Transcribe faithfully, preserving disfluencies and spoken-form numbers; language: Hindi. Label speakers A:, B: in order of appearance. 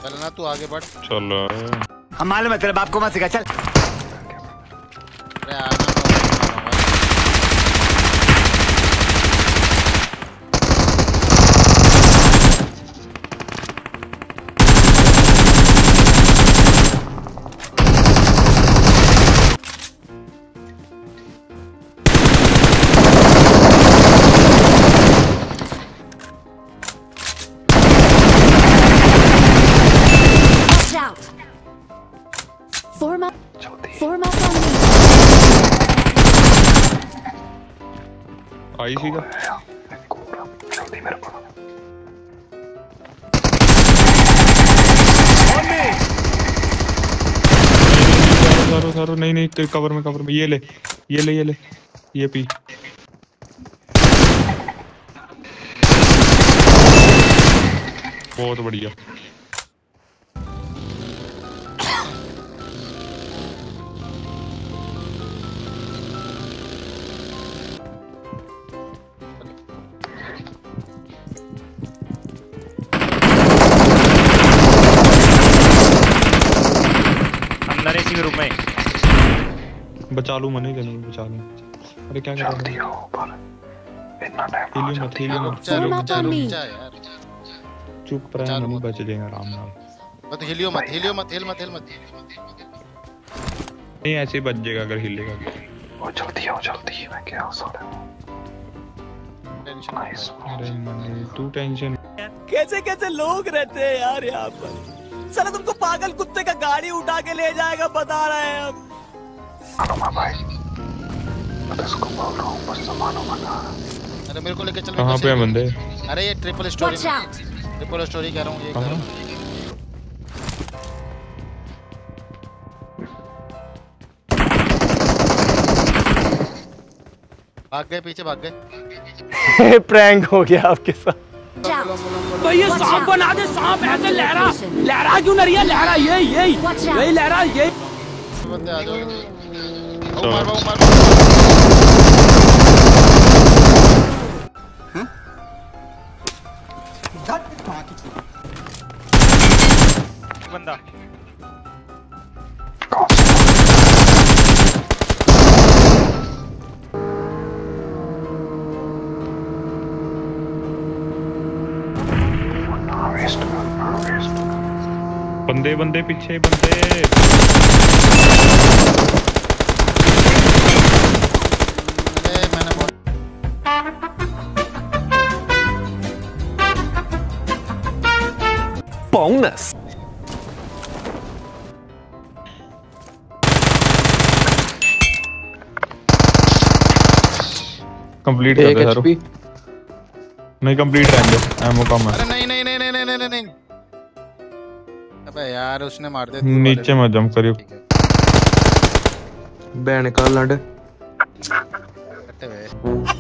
A: चल ना तू आगे बढ़।
B: चलो
C: हम मालूम है तेरे बाप को मत सिखा चल।
A: अरे आना
D: Form up. Form up on me.
B: आई सीधा
E: जल्दी मेरे को
B: सारो सारो नहीं नहीं तो कवर में कवर में ये ले ये ले ये ले ये पी। बहुत बढ़िया।
C: अंदर इसी रूम में
B: बचा लूं मने नहीं बचा लूं। अरे क्या कर रहा है?
E: इतना टाइम
B: हीलियो मत हीलियो मत
D: Form up on me.
B: चुप रहा नहीं बच जाएगा आराम से।
A: मत हिलियो मत हिलियो मत हिल मत हिल मत
B: नहीं ऐसे ही बच जाएगा अगर हिलेगा।
E: वो जल्दी आओ जल्दी मैं क्या सो रहा हूं।
A: टेंशन
B: अरे मने तू टेंशन
F: कैसे कैसे लोग रहते हैं यार यहाँ पर। साला तुमको पागल कुत्ते का गाड़ी उठा के ले जाएगा बता रहे हैं हम।
E: अनुमा भाई मैं तो इसको बोल रहा हूँ बस सामानों मना।
A: अरे मेरे को लेके चल।
B: कहां पे है बंदे?
A: अरे ये triple storey
D: Watch out.
A: Triple storey कह रहा हूँ ये कर रहा हूँ। भाग गए पीछे भाग गए।
F: प्रैंक हो गया आपके साथ।
D: तो
F: ये सांप बना दे सांप ऐसे लहरा लहरा क्यों नहीं रही है लहरा ये यही यही लहरा ये
A: बंदे आ जाओ। ओ मार मार मार
C: बंदा
B: बंदे बंदे पीछे बंदे।
A: अरे मैंने बहुत
F: बोनस
B: कंप्लीट कर दे सर। नहीं कंप्लीट रहने दे एमो कम है।
A: अरे नहीं नहीं नहीं नहीं नहीं नहीं नहीं अबे यार उसने मार दिया।
B: नीचे मत जंप करियो।
E: बैन का लड़
A: कट्टे हुए